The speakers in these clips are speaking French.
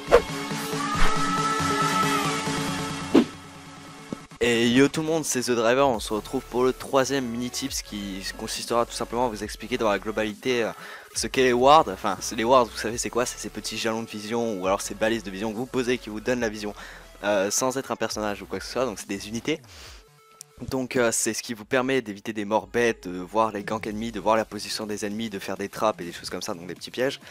Et yo tout le monde, c'est The Driver, on se retrouve pour le troisième mini tips qui consistera tout simplement à vous expliquer dans la globalité ce qu'est les wards. Enfin, les wards, vous savez c'est quoi? C'est ces petits jalons de vision ou alors ces balises de vision que vous posez qui vous donnent la vision sans être un personnage ou quoi que ce soit, donc c'est des unités. Donc c'est ce qui vous permet d'éviter des morts bêtes, de voir les ganks ennemis, de voir la position des ennemis, de faire des trappes et des choses comme ça, donc des petits pièges.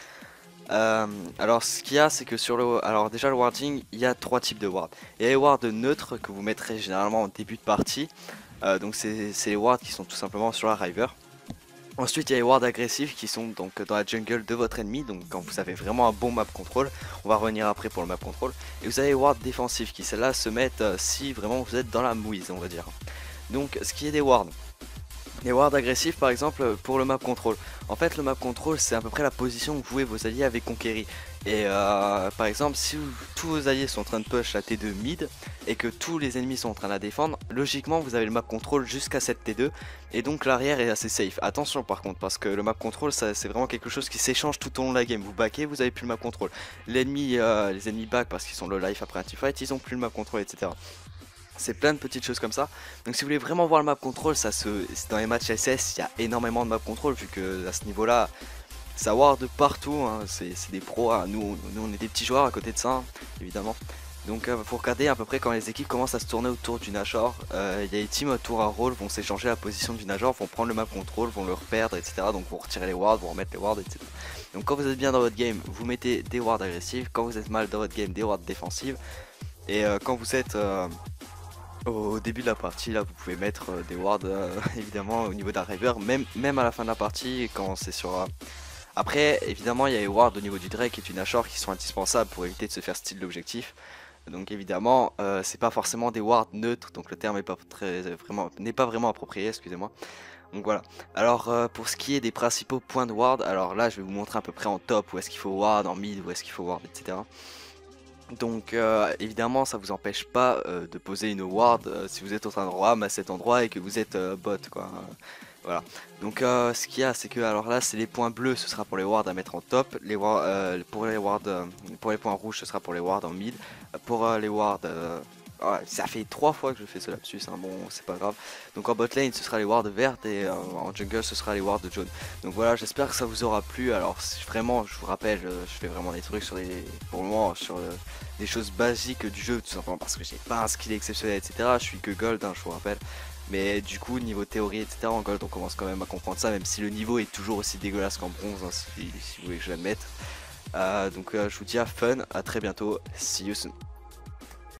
Alors ce qu'il y a c'est que sur le... Alors déjà le warding, il y a trois types de wards. Il y a les wards neutres que vous mettrez généralement en début de partie. Donc c'est les wards qui sont tout simplement sur la river. Ensuite il y a les wards agressifs qui sont donc dans la jungle de votre ennemi. Donc quand vous avez vraiment un bon map control. On va revenir après pour le map control. Et vous avez les wards défensifs qui celles-là se mettent si vraiment vous êtes dans la mouise, on va dire. Donc ce qui est des wards. Les wards agressifs par exemple pour le map control. En fait le map control c'est à peu près la position où vous et vos alliés avez conquéri. Et par exemple si tous vos alliés sont en train de push la T2 mid et que tous les ennemis sont en train de la défendre, logiquement vous avez le map control jusqu'à cette T2 et donc l'arrière est assez safe. Attention par contre parce que le map control c'est vraiment quelque chose qui s'échange tout au long de la game. Vous backez, vous avez plus le map control. L'ennemi, les ennemis back parce qu'ils sont low life après un teamfight, ils ont plus le map control, etc. C'est plein de petites choses comme ça. Donc si vous voulez vraiment voir le map control, dans les matchs SS, il y a énormément de map control vu que à ce niveau-là, ça ward de partout. Hein. C'est des pros. Hein. Nous, on est des petits joueurs à côté de ça, hein, évidemment. Donc faut regarder à peu près quand les équipes commencent à se tourner autour du Nashor. Il y a les teams autour à rôle vont s'échanger la position du Nashor, vont prendre le map control, vont le reperdre, etc. Donc vont retirer les wards, vont remettre les wards, etc. Donc quand vous êtes bien dans votre game, vous mettez des wards agressifs. Quand vous êtes mal dans votre game, des wards défensives. Et quand vous êtes au début de la partie, là vous pouvez mettre des wards évidemment au niveau d'un river, même à la fin de la partie quand c'est sur... Après évidemment il y a les wards au niveau du Drake et du Nashor qui sont indispensables pour éviter de se faire style l'objectif. Donc évidemment c'est pas forcément des wards neutres, donc le terme n'est pas vraiment approprié, excusez-moi. Donc voilà. Alors pour ce qui est des principaux points de ward, alors là je vais vous montrer à peu près en top où est-ce qu'il faut ward, en mid où est-ce qu'il faut ward, etc. Donc évidemment ça vous empêche pas de poser une ward si vous êtes au endroit à cet endroit et que vous êtes bot quoi. Voilà. Donc ce qu'il y a c'est que alors là c'est les points bleus, ce sera pour les wards à mettre en top, pour les points rouges ce sera pour les wards en mid, pour les wards ouais, ça fait 3 fois que je fais ce lapsus, hein, bon c'est pas grave. Donc en bot lane ce sera les wards vertes et en jungle ce sera les wards jaunes. Donc voilà, j'espère que ça vous aura plu. Alors vraiment je vous rappelle, je fais vraiment des trucs pour le moment sur des choses basiques du jeu, tout simplement parce que j'ai pas un skill exceptionnel, etc. Je suis que gold, hein, je vous rappelle. Mais du coup niveau théorie, etc. en gold on commence quand même à comprendre ça, même si le niveau est toujours aussi dégueulasse qu'en bronze, hein, si vous voulez que je l'admette. Donc je vous dis à fun, à très bientôt, see you soon.